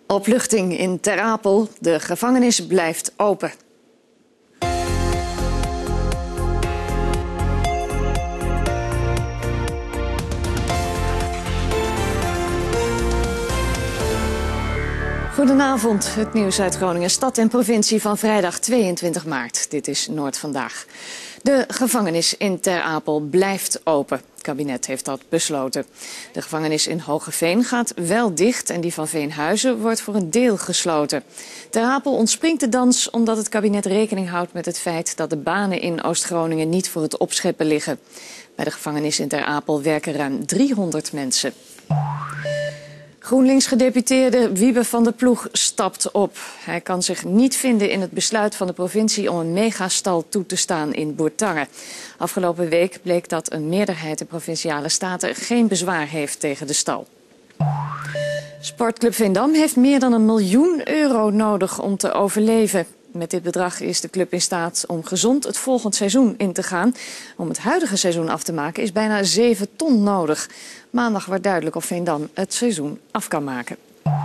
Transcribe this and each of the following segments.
Opluchting in Ter Apel. De gevangenis blijft open. Goedenavond, het nieuws uit Groningen, stad en provincie van vrijdag 22 maart. Dit is Noord vandaag. De gevangenis in Ter Apel blijft open. Het kabinet heeft dat besloten. De gevangenis in Hoogeveen gaat wel dicht en die van Veenhuizen wordt voor een deel gesloten. Ter Apel ontspringt de dans omdat het kabinet rekening houdt met het feit dat de banen in Oost-Groningen niet voor het opscheppen liggen. Bij de gevangenis in Ter Apel werken ruim 300 mensen. GroenLinks-gedeputeerde Wiebe van der Ploeg stapt op. Hij kan zich niet vinden in het besluit van de provincie om een megastal toe te staan in Bourtange. Afgelopen week bleek dat een meerderheid in Provinciale Staten geen bezwaar heeft tegen de stal. Sportclub Veendam heeft meer dan €1 miljoen nodig om te overleven. Met dit bedrag is de club in staat om gezond het volgend seizoen in te gaan. Om het huidige seizoen af te maken is bijna 7 ton nodig. Maandag wordt duidelijk of Veendam het seizoen af kan maken.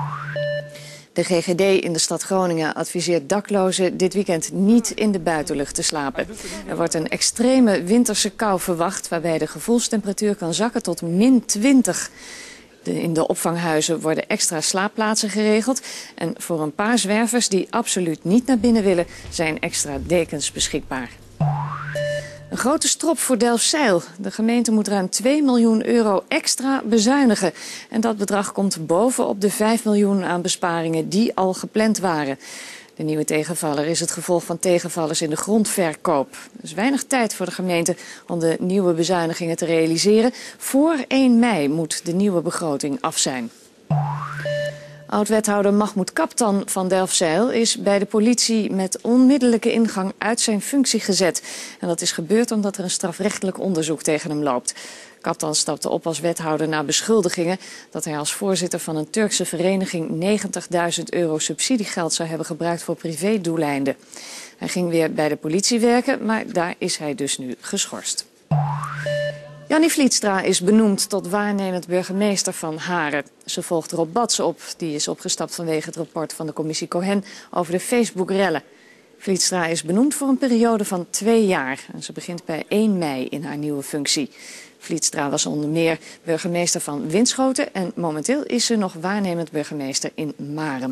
De GGD in de stad Groningen adviseert daklozen dit weekend niet in de buitenlucht te slapen. Er wordt een extreme winterse kou verwacht waarbij de gevoelstemperatuur kan zakken tot -20. In de opvanghuizen worden extra slaapplaatsen geregeld. En voor een paar zwervers die absoluut niet naar binnen willen zijn extra dekens beschikbaar. Een grote strop voor Delfzijl. De gemeente moet ruim €2 miljoen extra bezuinigen. En dat bedrag komt bovenop de 5 miljoen aan besparingen die al gepland waren. De nieuwe tegenvaller is het gevolg van tegenvallers in de grondverkoop. Er is weinig tijd voor de gemeente om de nieuwe bezuinigingen te realiseren. Voor 1 mei moet de nieuwe begroting af zijn. Oud-wethouder Mahmoud Kaptan van Delfzijl is bij de politie met onmiddellijke ingang uit zijn functie gezet. En dat is gebeurd omdat er een strafrechtelijk onderzoek tegen hem loopt. Kaptan stapte op als wethouder na beschuldigingen dat hij als voorzitter van een Turkse vereniging €90.000 subsidiegeld zou hebben gebruikt voor privédoeleinden. Hij ging weer bij de politie werken, maar daar is hij dus nu geschorst. Jannie Vlietstra is benoemd tot waarnemend burgemeester van Haren. Ze volgt Rob Batsen op. Die is opgestapt vanwege het rapport van de commissie Cohen over de Facebook-rellen. Vlietstra is benoemd voor een periode van 2 jaar. En ze begint bij 1 mei in haar nieuwe functie. Vlietstra was onder meer burgemeester van Winschoten en momenteel is ze nog waarnemend burgemeester in Marem.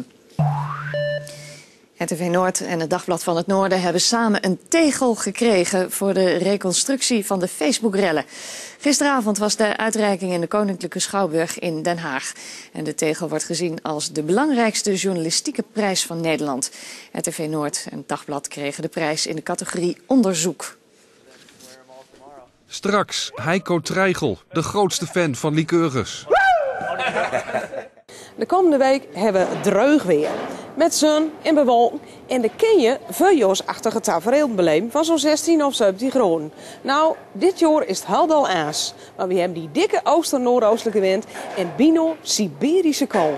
RTV Noord en het Dagblad van het Noorden hebben samen een tegel gekregen voor de reconstructie van de Facebook-rellen. Gisteravond was de uitreiking in de Koninklijke Schouwburg in Den Haag. En de tegel wordt gezien als de belangrijkste journalistieke prijs van Nederland. RTV Noord en het Dagblad kregen de prijs in de categorie onderzoek. Straks Heiko Trijgel, de grootste fan van liqueurs. De komende week hebben we dreug weer. Met zon en bewolking. En de ken je vuurjaarsachtige tafereel beleven van zo'n 16 of 17 graden. Nou, dit jaar is het heldal aas. Maar we hebben die dikke ooster-noordoostelijke wind en bino Siberische kou.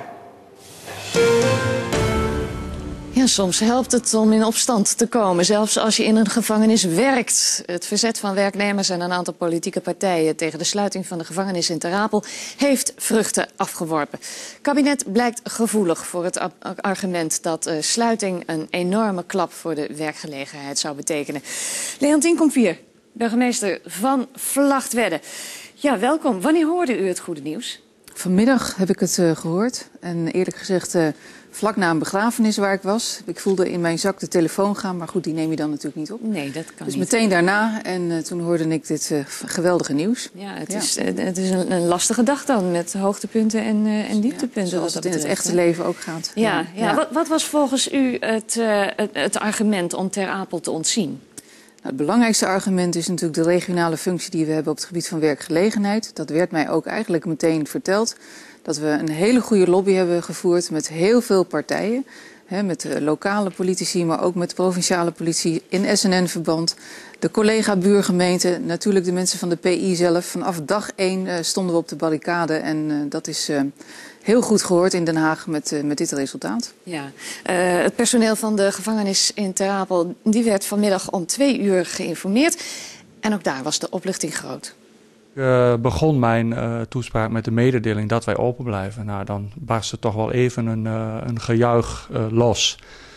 Ja, soms helpt het om in opstand te komen, zelfs als je in een gevangenis werkt. Het verzet van werknemers en een aantal politieke partijen tegen de sluiting van de gevangenis in Ter Apel heeft vruchten afgeworpen. Het kabinet blijkt gevoelig voor het argument dat sluiting een enorme klap voor de werkgelegenheid zou betekenen. Leontien Kompier, burgemeester van Vlagtwedde. Ja, welkom. Wanneer hoorde u het goede nieuws? Vanmiddag heb ik het gehoord en eerlijk gezegd vlak na een begrafenis waar ik was. Ik voelde in mijn zak de telefoon gaan, maar goed, die neem je dan natuurlijk niet op. Nee, dat kan dus niet. Meteen daarna en toen hoorde ik dit geweldige nieuws. Ja, het is een lastige dag dan met hoogtepunten en dieptepunten. Ja, zoals het in het echte leven ook gaat. Ja. Wat was volgens u het argument om Ter Apel te ontzien? Nou, het belangrijkste argument is natuurlijk de regionale functie die we hebben op het gebied van werkgelegenheid. Dat werd mij ook eigenlijk meteen verteld. Dat we een hele goede lobby hebben gevoerd met heel veel partijen. Met de lokale politici, maar ook met de provinciale politie in SNN-verband. De collega-buurgemeente, natuurlijk de mensen van de PI zelf. Vanaf dag 1 stonden we op de barricade en dat is heel goed gehoord in Den Haag met dit resultaat. Ja. Het personeel van de gevangenis in Ter Apel die werd vanmiddag om 2 uur geïnformeerd. En ook daar was de opluchting groot. Ik begon mijn toespraak met de mededeling dat wij open blijven. Nou, dan barstte toch wel even een gejuich los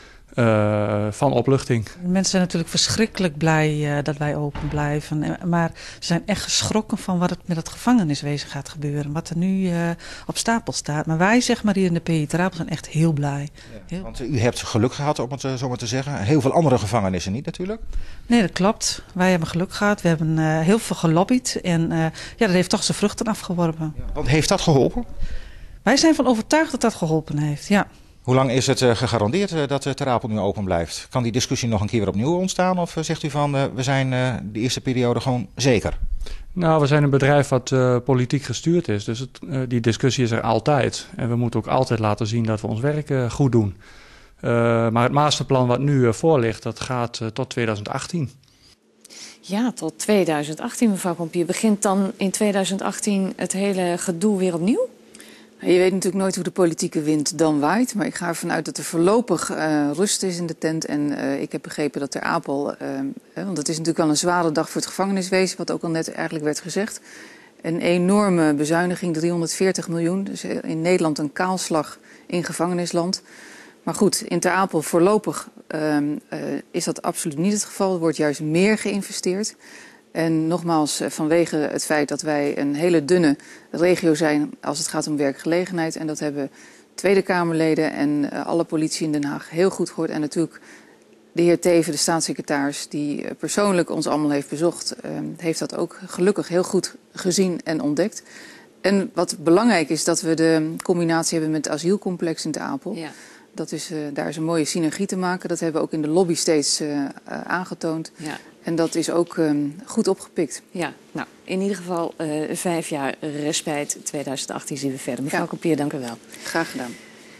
van opluchting. Mensen zijn natuurlijk verschrikkelijk blij dat wij open blijven. Maar ze zijn echt geschrokken van wat het met het gevangeniswezen gaat gebeuren. Wat er nu op stapel staat. Maar wij, zeg maar, hier in de PI Terapel zijn echt heel blij. Ja, want u hebt geluk gehad, om het zo maar te zeggen. Heel veel andere gevangenissen niet natuurlijk. Nee, dat klopt. Wij hebben geluk gehad. We hebben heel veel gelobbyd. En dat heeft toch zijn vruchten afgeworpen. Ja, want heeft dat geholpen? Wij zijn van overtuigd dat dat geholpen heeft, ja. Hoe lang is het gegarandeerd dat Ter Apel nu open blijft? Kan die discussie nog een keer weer opnieuw ontstaan? Of zegt u van we zijn de eerste periode gewoon zeker? Nou, we zijn een bedrijf wat politiek gestuurd is. Dus die discussie is er altijd. En we moeten ook altijd laten zien dat we ons werk goed doen. Maar het masterplan wat nu voor ligt, dat gaat tot 2018. Ja, tot 2018, mevrouw Pompier. Begint dan in 2018 het hele gedoe weer opnieuw? Je weet natuurlijk nooit hoe de politieke wind dan waait. Maar ik ga ervan uit dat er voorlopig rust is in de tent. En ik heb begrepen dat Ter Apel, want het is natuurlijk wel een zware dag voor het gevangeniswezen, wat ook al net eigenlijk werd gezegd. Een enorme bezuiniging, 340 miljoen. Dus in Nederland een kaalslag in gevangenisland. Maar goed, in Ter Apel voorlopig is dat absoluut niet het geval. Er wordt juist meer geïnvesteerd. En nogmaals, vanwege het feit dat wij een hele dunne regio zijn als het gaat om werkgelegenheid. En dat hebben Tweede Kamerleden en alle politie in Den Haag heel goed gehoord. En natuurlijk de heer Teven, de staatssecretaris, die persoonlijk ons allemaal heeft bezocht, heeft dat ook gelukkig heel goed gezien en ontdekt. En wat belangrijk is, dat we de combinatie hebben met het asielcomplex in Ter Apel. Ja. Dat is, daar is een mooie synergie te maken. Dat hebben we ook in de lobby steeds aangetoond. Ja. En dat is ook goed opgepikt. Ja, nou, in ieder geval 5 jaar respijt. 2018 zien we verder. Mevrouw Pompier, dank u wel. Graag gedaan.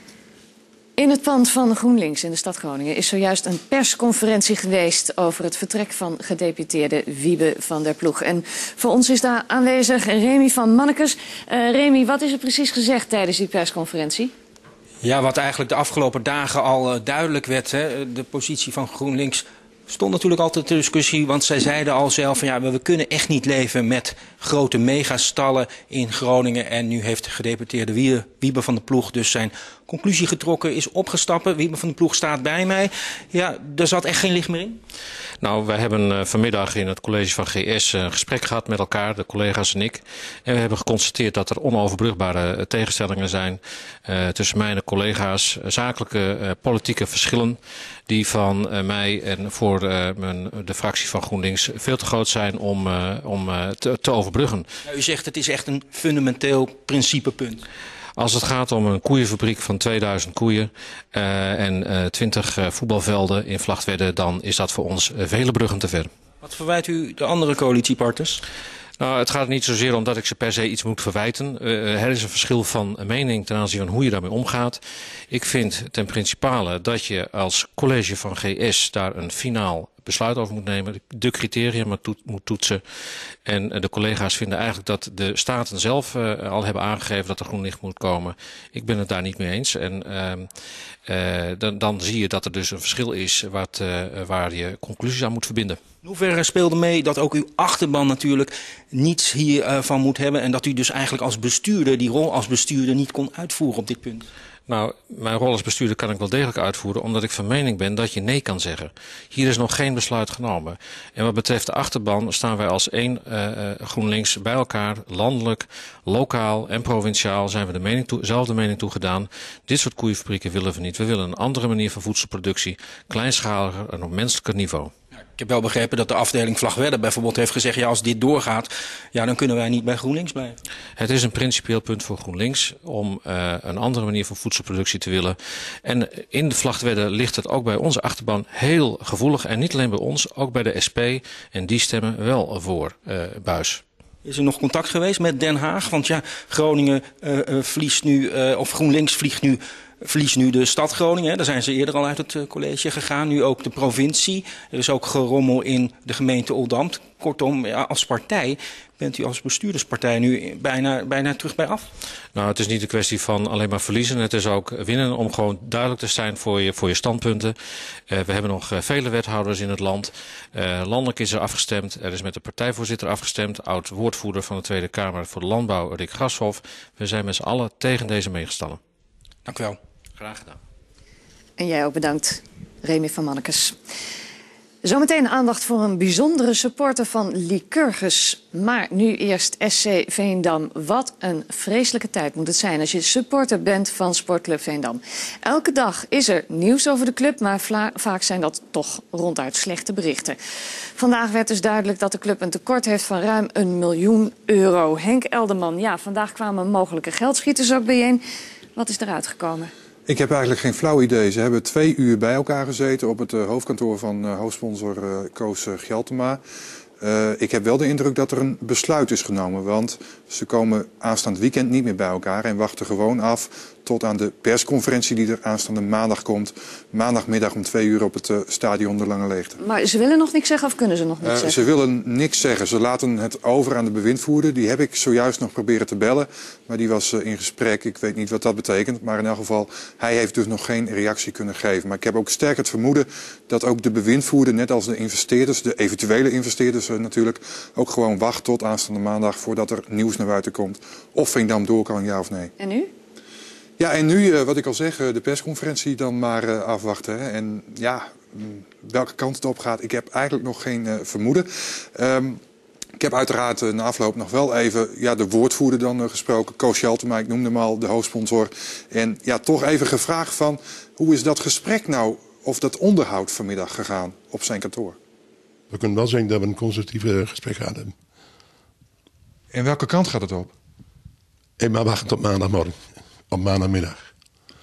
In het pand van GroenLinks in de stad Groningen is zojuist een persconferentie geweest over het vertrek van gedeputeerde Wiebe van der Ploeg. En voor ons is daar aanwezig Remy van Mannekes. Remy, wat is er precies gezegd tijdens die persconferentie? Ja, wat eigenlijk de afgelopen dagen al duidelijk werd, hè, de positie van GroenLinks stond natuurlijk altijd ter discussie, want zij zeiden al zelf van ja, we kunnen echt niet leven met grote megastallen in Groningen. En nu heeft de gedeputeerde Wiebe van der Ploeg dus zijn conclusie getrokken, is opgestapt. Wiebe van der Ploeg staat bij mij. Ja, daar zat echt geen licht meer in. Nou, wij hebben vanmiddag in het college van GS een gesprek gehad met elkaar, de collega's en ik. En we hebben geconstateerd dat er onoverbrugbare tegenstellingen zijn tussen mij en de collega's. Zakelijke, politieke verschillen die van mij en voor de fractie van GroenLinks veel te groot zijn om te overbruggen. Nou, u zegt het is echt een fundamenteel principepunt. Als het gaat om een koeienfabriek van 2000 koeien en 20 voetbalvelden in Vlagtwedde, dan is dat voor ons vele bruggen te ver. Wat verwijt u de andere coalitiepartners? Nou, het gaat niet zozeer om dat ik ze per se iets moet verwijten. Er is een verschil van mening ten aanzien van hoe je daarmee omgaat. Ik vind ten principale dat je als college van GS daar een finaal besluit over moet nemen. De criteria moet toetsen. En de collega's vinden eigenlijk dat de staten zelf al hebben aangegeven dat er groen licht moet komen. Ik ben het daar niet mee eens. En dan zie je dat er dus een verschil is waar je conclusies aan moet verbinden. In hoeverre speelde mee dat ook uw achterban natuurlijk niets hiervan moet hebben en dat u dus eigenlijk als bestuurder die rol als bestuurder niet kon uitvoeren op dit punt? Nou, mijn rol als bestuurder kan ik wel degelijk uitvoeren, omdat ik van mening ben dat je nee kan zeggen. Hier is nog geen besluit genomen. En wat betreft de achterban staan wij als één GroenLinks bij elkaar, landelijk, lokaal en provinciaal zijn we dezelfde mening toegedaan. Dit soort koeienfabrieken willen we niet. We willen een andere manier van voedselproductie, kleinschaliger en op menselijker niveau. Ik heb wel begrepen dat de afdeling Vlagtwedde bijvoorbeeld heeft gezegd, ja, als dit doorgaat, ja, dan kunnen wij niet bij GroenLinks blijven. Het is een principieel punt voor GroenLinks om een andere manier van voedselproductie te willen. En in de Vlagtwedde ligt het ook bij onze achterban heel gevoelig. En niet alleen bij ons, ook bij de SP. En die stemmen wel voor Buis. Is er nog contact geweest met Den Haag? Want ja, Groningen verliest nu, of GroenLinks vliegt nu verliest nu de stad Groningen. Hè. Daar zijn ze eerder al uit het college gegaan. Nu ook de provincie. Er is ook gerommel in de gemeente Oldambt. Kortom, ja, als partij bent u als bestuurderspartij nu bijna terug bij af? Nou, het is niet een kwestie van alleen maar verliezen. Het is ook winnen om gewoon duidelijk te zijn voor je standpunten. We hebben nog vele wethouders in het land. Landelijk is er afgestemd. Er is met de partijvoorzitter afgestemd. Oud-woordvoerder van de Tweede Kamer voor de Landbouw, Rick Grashoff. We zijn met z'n allen tegen deze meegestallen. Dank u wel. Graag gedaan. En jij ook bedankt, Remy van Mannekes. Zometeen aandacht voor een bijzondere supporter van Lycurgus. Maar nu eerst SC Veendam. Wat een vreselijke tijd moet het zijn als je supporter bent van Sportclub Veendam. Elke dag is er nieuws over de club, maar vaak zijn dat toch ronduit slechte berichten. Vandaag werd dus duidelijk dat de club een tekort heeft van ruim €1 miljoen. Henk Elderman, ja, vandaag kwamen mogelijke geldschieters ook bijeen. Wat is eruit gekomen? Ik heb eigenlijk geen flauw idee. Ze hebben 2 uur bij elkaar gezeten op het hoofdkantoor van hoofdsponsor Koos Gjeltema. Ik heb wel de indruk dat er een besluit is genomen. Want ze komen aanstaand weekend niet meer bij elkaar en wachten gewoon af tot aan de persconferentie die er aanstaande maandag komt. Maandagmiddag om 2 uur op het stadion de Lange Leegte. Maar ze willen nog niks zeggen of kunnen ze nog niks zeggen? Ze willen niks zeggen. Ze laten het over aan de bewindvoerder. Die heb ik zojuist nog proberen te bellen. Maar die was in gesprek. Ik weet niet wat dat betekent. Maar in elk geval, hij heeft dus nog geen reactie kunnen geven. Maar ik heb ook sterk het vermoeden dat ook de bewindvoerder, net als de investeerders, de eventuele investeerders natuurlijk, ook gewoon wacht tot aanstaande maandag voordat er nieuws naar buiten komt. Of Veendam door kan, ja of nee. En nu? Ja, en nu, wat ik al zeg, de persconferentie dan maar afwachten. Hè. En ja, welke kant het op gaat, ik heb eigenlijk nog geen vermoeden. Ik heb uiteraard na afloop nog wel even de woordvoerder dan gesproken. Koos Gjeltema, ik noemde hem al, de hoofdsponsor. En ja, toch even gevraagd van, hoe is dat gesprek nou, of dat onderhoud vanmiddag gegaan op zijn kantoor? We kunnen wel zeggen dat we een constructief gesprek gehad hebben. En welke kant gaat het op? Maar wachten tot maandagmorgen. Op maandagmiddag.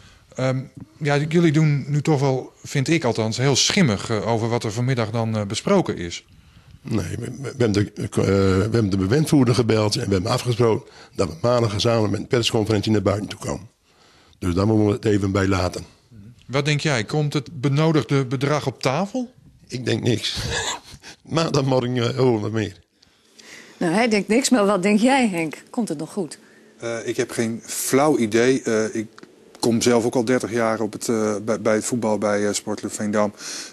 Jullie doen nu toch wel, vind ik althans, heel schimmig over wat er vanmiddag dan besproken is. Nee, we hebben de bewindvoerder gebeld en we hebben afgesproken dat we maandag samen met een persconferentie naar buiten toe komen. Dus daar moeten we het even bij laten. Wat denk jij? Komt het benodigde bedrag op tafel? Ik denk niks. Maandagmorgen horen we meer. Nou, hij denkt niks, maar wat denk jij, Henk? Komt het nog goed? Ik heb geen flauw idee. Ik kom zelf ook al 30 jaar op bij het voetbal bij Sportclub Veendam.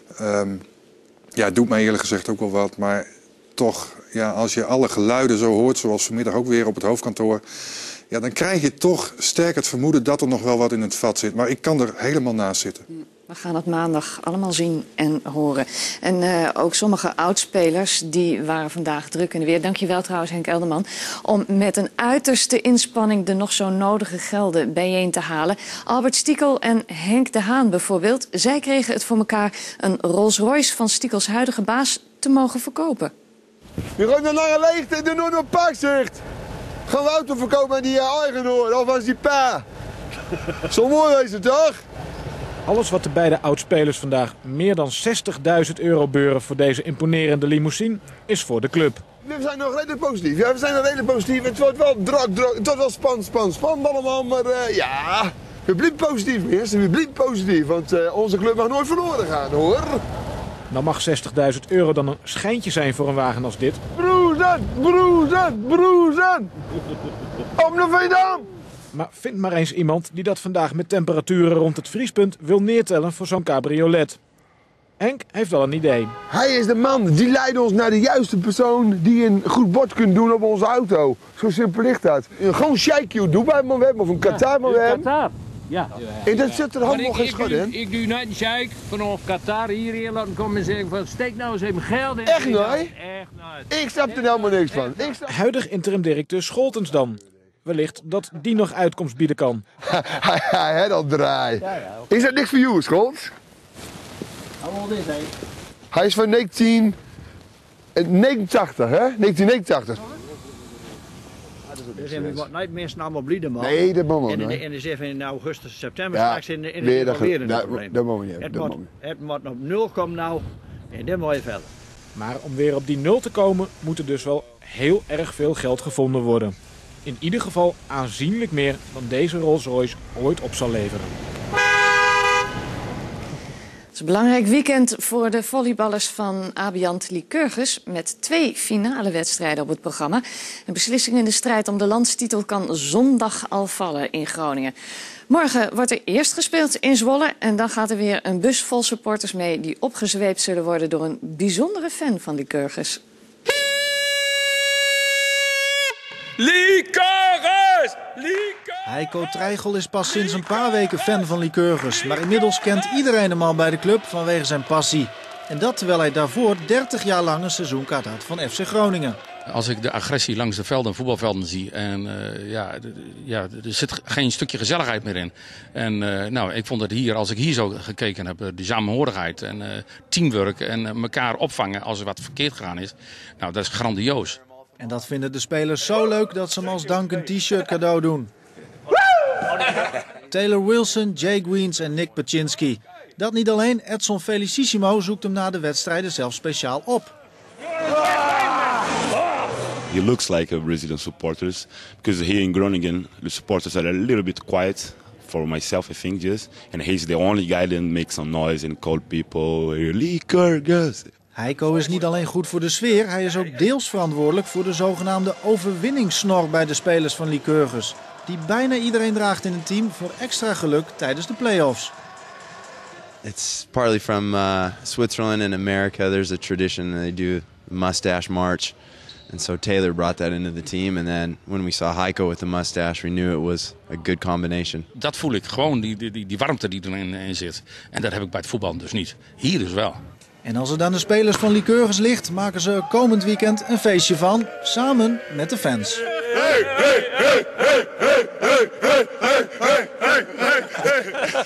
Het doet mij eerlijk gezegd ook wel wat. Maar toch, als je alle geluiden zo hoort, zoals vanmiddag ook weer op het hoofdkantoor, dan krijg je toch sterk het vermoeden dat er nog wel wat in het vat zit. Maar ik kan er helemaal naast zitten. We gaan het maandag allemaal zien en horen. En ook sommige oudspelers die waren vandaag druk in de weer. Dankjewel trouwens Henk Elderman. Om met een uiterste inspanning de nog zo nodige gelden bijeen te halen. Albert Stiekel en Henk de Haan bijvoorbeeld. Zij kregen het voor elkaar een Rolls-Royce van Stiekels huidige baas te mogen verkopen. Je gaat naar Lange Leegte en doe nog een parkzicht. Gaan we auto verkopen aan die eigenaar, of was die pa. Zo mooi is het toch? Alles wat de beide oudspelers vandaag meer dan €60.000 beuren voor deze imponerende limousine is voor de club. We zijn nog redelijk positief. Ja, we zijn nog redelijk positief. Het wordt wel druk. Het wordt wel spannend allemaal. Maar we blijven positief, mensen. We blijven positief. Want onze club mag nooit verloren gaan, hoor. Nou mag €60.000 dan een schijntje zijn voor een wagen als dit. Broezen! Op naar Veendam! Maar vind maar eens iemand die dat vandaag met temperaturen rond het vriespunt wil neertellen voor zo'n cabriolet. Henk heeft wel een idee. Hij is de man die leidt ons naar de juiste persoon die een goed bod kunt doen op onze auto. Zo simpel ligt dat. Gewoon Sheikh Dubai maar we hebben of een Qatar maar we hebben. Qatar. Ja. En dat zit er helemaal geen schot in. Ik doe net een sheik vanaf Qatar hier laten komen en zeggen van steek nou eens even geld in. Echt nooit? Echt nooit. Ik snap er helemaal niks van. Huidig interim-directeur Scholtens dan. Wellicht dat die nog uitkomst bieden kan. Hij dat draai. Is dat niks voor jou, Scholtens? Hij is van 1989, hè? 1989. Dus we worden niet mensen allemaal blij, man. Nee, dat moet niet. En dan zeggen we in augustus, september, Ja, straks in de weer een dat probleem. dat moet niet. Het moet op 0 komen nou en dan moet je verder. Maar om weer op die 0 te komen, moet er dus wel heel erg veel geld gevonden worden. In ieder geval aanzienlijk meer dan deze Rolls-Royce ooit op zal leveren. is een belangrijk weekend voor de volleyballers van Abiant Lycurgus met 2 finale wedstrijden op het programma. Een beslissing in de strijd om de landstitel kan zondag al vallen in Groningen. Morgen wordt er eerst gespeeld in Zwolle en dan gaat er weer een bus vol supporters mee die opgezweept zullen worden door een bijzondere fan van Lycurgus. Lycurgus! Heiko Trijgel is pas sinds een paar weken fan van Lycurgus. Maar inmiddels kent iedereen hem al bij de club vanwege zijn passie. En dat terwijl hij daarvoor 30 jaar lang een seizoenkaart had van FC Groningen. Als ik de agressie langs de velden en voetbalvelden zie en er zit geen stukje gezelligheid meer in. En ik vond dat hier, als ik hier zo gekeken heb, die samenhorigheid en teamwork en elkaar opvangen als er wat verkeerd gegaan is. Nou, dat is grandioos. En dat vinden de spelers zo leuk dat ze hem als dank een t-shirt cadeau doen. Taylor Wilson, Jay Greens en Nick Paczynski. Dat niet alleen, Edson Felicissimo zoekt hem na de wedstrijden zelf speciaal op. He looks like a Brazilian supporters because here in Groningen the supporters are a little bit quiet for myself I think just and he's the only guy that makes some noise and call people Lycurgus. Heiko is niet alleen goed voor de sfeer, hij is ook deels verantwoordelijk voor de zogenaamde overwinningssnor bij de spelers van Lycurgus. Die bijna iedereen draagt in het team voor extra geluk tijdens de play-offs. It's partly from Switzerland and America. There's a tradition they do mustache march. And so Taylor brought that into the team. And then when we saw Heiko with the mustache, we knew it was a good combination. Dat voel ik gewoon, die warmte die erin zit. En dat heb ik bij het voetbal dus niet. Hier dus wel. En als het aan de spelers van Lycurgus ligt, maken ze komend weekend een feestje van, samen met de fans. Hey, hey, hey, hey, hey, hey, hey, hey, hey, hey,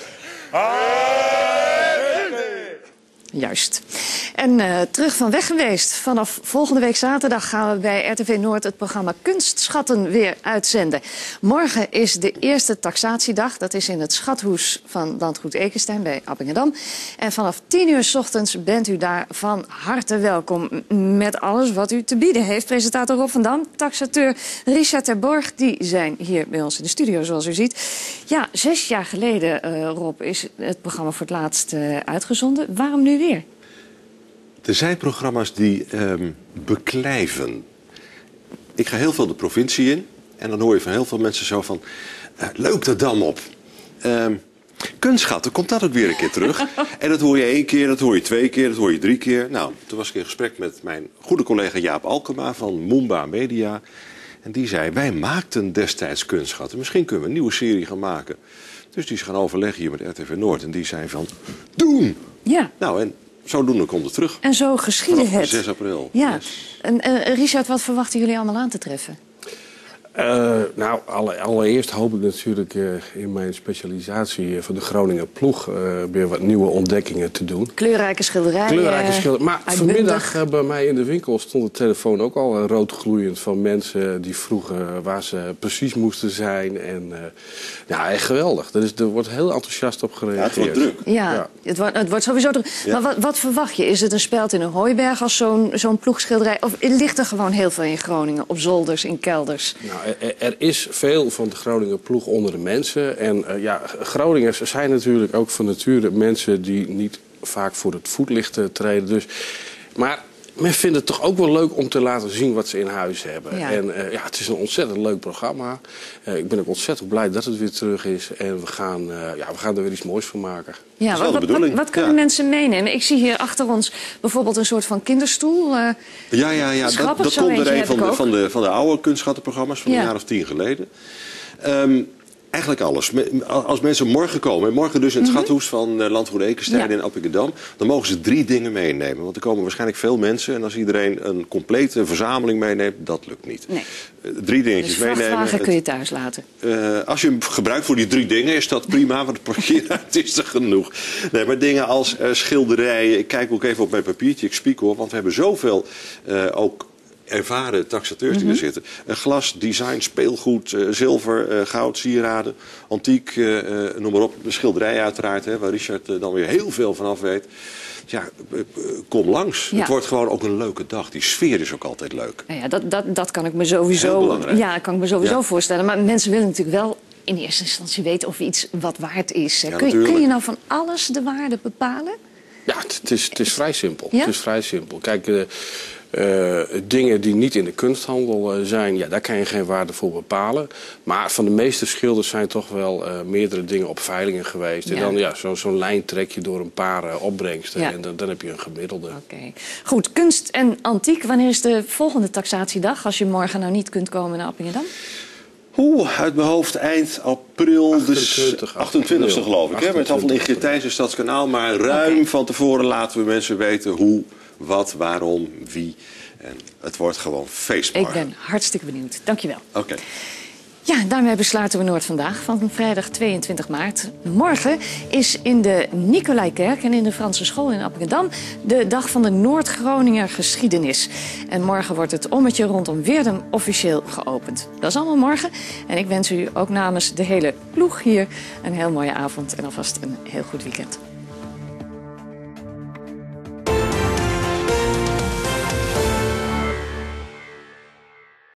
hey. Juist. En terug van weg geweest. Vanaf volgende week zaterdag gaan we bij RTV Noord het programma Kunstschatten weer uitzenden. Morgen is de eerste taxatiedag. Dat is in het schathoes van Landgoed Ekenstein bij Appingedam. En vanaf 10 uur 's ochtends bent u daar van harte welkom met alles wat u te bieden heeft. Presentator Rob van Dam, taxateur Richard ter Borg, die zijn hier bij ons in de studio zoals u ziet. Ja, 6 jaar geleden, Rob, is het programma voor het laatst uitgezonden. Waarom nu weer? Er zijn programma's die beklijven. Ik ga heel veel de provincie in. En dan hoor je van heel veel mensen zo van... leuk de Dam op. Kunstschatten, komt dat ook weer een keer terug? En dat hoor je 1 keer, dat hoor je 2 keer, dat hoor je 3 keer. Nou, toen was ik in gesprek met mijn goede collega Jaap Alkema van Moomba Media. En die zei, wij maakten destijds kunstschatten. Misschien kunnen we een nieuwe serie gaan maken. Dus die is gaan overleggen hier met RTV Noord. En die zei van, doen! Ja. Nou, en zodoende komt het terug. En zo geschiedde het. 6 april. Ja. Yes. En Richard, wat verwachten jullie allemaal aan te treffen? Allereerst hoop ik natuurlijk in mijn specialisatie van de Groninger ploeg weer wat nieuwe ontdekkingen te doen. Kleurrijke schilderijen. Maar vanmiddag bij mij in de winkel stond de telefoon ook al rood gloeiend van mensen die vroegen waar ze precies moesten zijn. En echt geweldig. Er wordt heel enthousiast op gereageerd. Ja, het wordt druk. Ja. Het wordt sowieso druk. Ja. Maar wat verwacht je? Is het een speld in een hooiberg als zo'n ploegschilderij? Of ligt er gewoon heel veel in Groningen? Op zolders, in kelders? Nou, er is veel van de Groninger ploeg onder de mensen. En Groningers zijn natuurlijk ook van nature mensen die niet vaak voor het voetlicht treden. Maar men vindt het toch ook wel leuk om te laten zien wat ze in huis hebben. Ja. En het is een ontzettend leuk programma. Ik ben ook ontzettend blij dat het weer terug is. En we gaan er weer iets moois van maken. Ja, wat kunnen mensen meenemen? Ik zie hier achter ons bijvoorbeeld een soort van kinderstoel. Dat komt er een van de oude kunstschattenprogramma's van een jaar of 10 geleden. Eigenlijk alles. Als mensen morgen komen, en morgen dus in het schathoes van Landgoed Ekenstein in Appingedam, dan mogen ze 3 dingen meenemen. Want er komen waarschijnlijk veel mensen en als iedereen een complete verzameling meeneemt, dat lukt niet. Nee. 3 dingetjes meenemen. Dus vrachtwagen kun je thuis laten. Als je hem gebruikt voor die 3 dingen is dat prima, want de parkeerruimte is er genoeg. Nee, maar dingen als schilderijen, ik kijk ook even op mijn papiertje, ik spiek hoor, want we hebben zoveel ook ervaren taxateurs die er zitten. Glas, design, speelgoed, zilver, goud, sieraden, antiek, noem maar op. De schilderij uiteraard, waar Richard dan weer heel veel van af weet. Ja, kom langs. Ja. Het wordt gewoon ook een leuke dag. Die sfeer is ook altijd leuk. Nou ja, dat kan ik me sowieso voorstellen. Maar mensen willen natuurlijk wel in eerste instantie weten of iets wat waard is. Ja, kun je nou van alles de waarde bepalen? Ja, het is vrij simpel. Ja? Het is vrij simpel. Kijk, dingen die niet in de kunsthandel zijn, ja, daar kan je geen waarde voor bepalen. Maar van de meeste schilders zijn toch wel meerdere dingen op veilingen geweest. Ja. En dan zo'n lijn trek je door een paar opbrengsten. Ja. En dan heb je een gemiddelde. Okay. Goed, kunst en antiek. Wanneer is de volgende taxatiedag als je morgen nou niet kunt komen naar Appingedam? Uit mijn hoofd eind april, 28e geloof ik. Hè? Met afval in Geertijnse Stadskanaal. Maar ruim van tevoren laten we mensen weten hoe, wat, waarom, wie. En het wordt gewoon feest morgen. Ik ben hartstikke benieuwd. Dankjewel. Oké. Ja, daarmee besluiten we Noord vandaag van vrijdag 22 maart. Morgen is in de Nicolaikerk en in de Franse school in Appingedam de dag van de Noord-Groninger geschiedenis. En morgen wordt het ommetje rondom Weerdum officieel geopend. Dat is allemaal morgen. En ik wens u ook namens de hele ploeg hier een heel mooie avond en alvast een heel goed weekend.